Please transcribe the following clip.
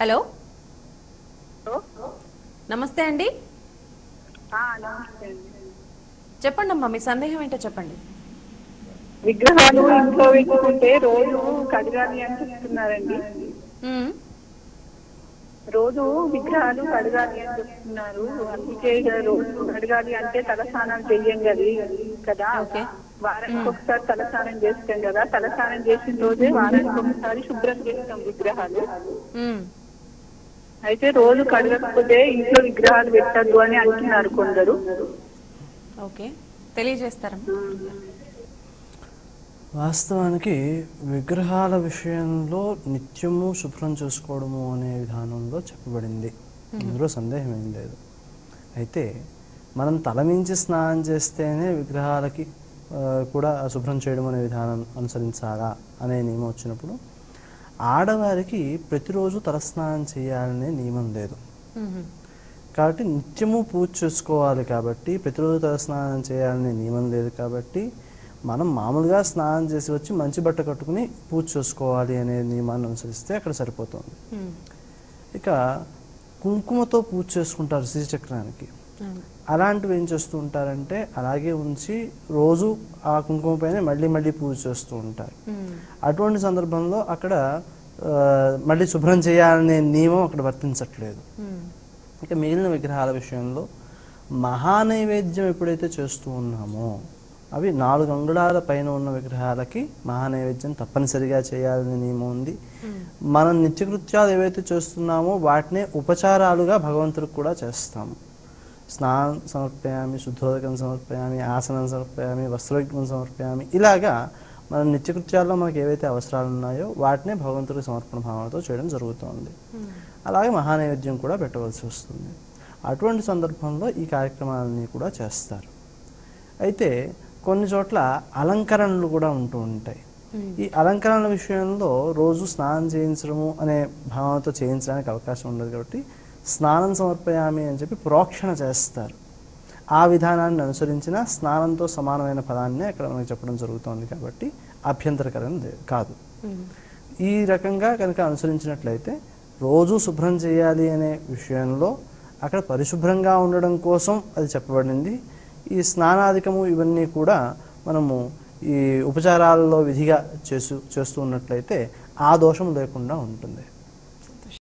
Hello, hello. నమస్తే అండి. నమస్తే అండి. చెప్పండి అమ్మా, మీ సందేహం ఏంటో చెప్పండి. విగ్రహాలు ఇంట్లో పెట్టుకుంటే రోజు కడగాలి అని చెప్తున్నారండి. రోజు విగ్రహాలు కడగాలి అని చెప్తున్నారు. అందుకే రోజు కడగాలి అంటే తలస్నానం చెయ్యం కదా. ఓకే. వారానికి ఒకసారి తలస్నానం చేస్తాం కదా. తలస్నానం చేసిన రోజే వారానికి ఒకసారి శుభ్రం చేస్తాం విగ్రహాలు. అయితే రోజు కడగకపోతే ఇంట్లో విగ్రహాలు పెట్టద్దు అని అంటున్నారు కొందరు. ఓకే, తెలియజేస్తారమ్మా. వాస్తవానికి విగ్రహాల విషయంలో నిత్యము శుభ్రం చేసుకోవడము అనే విధానంలో చెప్పబడింది. ఇందులో సందేహం ఏం లేదు. అయితే మనం తలమించి స్నానం చేస్తేనే విగ్రహాలకి కూడా శుభ్రం చేయడం అనే విధానం అనుసరించాలా అనే నియమం వచ్చినప్పుడు ఆడవారికి ప్రతిరోజు తలస్నానం చేయాలనే నియమం లేదు. కాబట్టి నిత్యము పూజ చేసుకోవాలి కాబట్టి ప్రతిరోజు తలస్నానం చేయాలనే నియమం లేదు. కాబట్టి మనం మామూలుగా స్నానం చేసి వచ్చి మంచి బట్ట కట్టుకుని పూజ చేసుకోవాలి అనే నియమాన్ని అనుసరిస్తే అక్కడ సరిపోతుంది. ఇక కుంకుమతో పూజ చేసుకుంటారు శ్రీచక్రానికి. అలాంటివి ఏం చేస్తూ ఉంటారంటే అలాగే ఉంచి రోజు ఆ కుంకుమ పైన మళ్ళీ మళ్ళీ పూజ చేస్తూ ఉంటారు. అటువంటి సందర్భంలో అక్కడ మళ్ళీ శుభ్రం చేయాలనే నియమం అక్కడ వర్తించట్లేదు. ఇక మిగిలిన విగ్రహాల విషయంలో మహానైవేద్యం ఎప్పుడైతే చేస్తూ ఉన్నామో అవి 4 అంగుళాల పైన ఉన్న విగ్రహాలకి మహానైవేద్యం తప్పనిసరిగా చేయాలనే నియమం ఉంది. మనం నిత్యకృత్యాలు ఏవైతే చేస్తున్నామో వాటినే ఉపచారాలుగా భగవంతుడికి కూడా చేస్తాము. స్నానం సమర్పయామి, శుద్ధోదకం సమర్పయామి, ఆసనం సమర్పయామి, వస్త్రవిగ్నం సమర్పయామి. ఇలాగా మన నిత్యకృత్యాల్లో మనకు ఏవైతే అవసరాలు ఉన్నాయో వాటినే భగవంతుడికి సమర్పణ భావనతో చేయడం జరుగుతుంది. అలాగే మహానైవేద్యం కూడా పెట్టవలసి వస్తుంది. అటువంటి సందర్భంలో ఈ కార్యక్రమాలన్నీ కూడా చేస్తారు. అయితే కొన్ని చోట్ల అలంకరణలు కూడా ఉంటూ ఉంటాయి. ఈ అలంకరణల విషయంలో రోజు స్నానం చేయించడము అనే భావనతో చేయించడానికి అవకాశం ఉండదు. కాబట్టి స్నానం సమర్పయామి అని చెప్పి ప్రోక్షణ చేస్తారు. ఆ విధానాన్ని అనుసరించిన స్నానంతో సమానమైన పదాన్నే అక్కడ మనకి చెప్పడం జరుగుతుంది. కాబట్టి అభ్యంతరకరం కాదు. ఈ రకంగా కనుక అనుసరించినట్లయితే రోజు శుభ్రం చేయాలి అనే విషయంలో అక్కడ పరిశుభ్రంగా ఉండడం కోసం అది చెప్పబడింది. ఈ స్నానాధికము ఇవన్నీ కూడా మనము ఈ ఉపచారాలలో విధిగా చేస్తూ ఉన్నట్లయితే ఆ దోషం లేకుండా ఉంటుంది.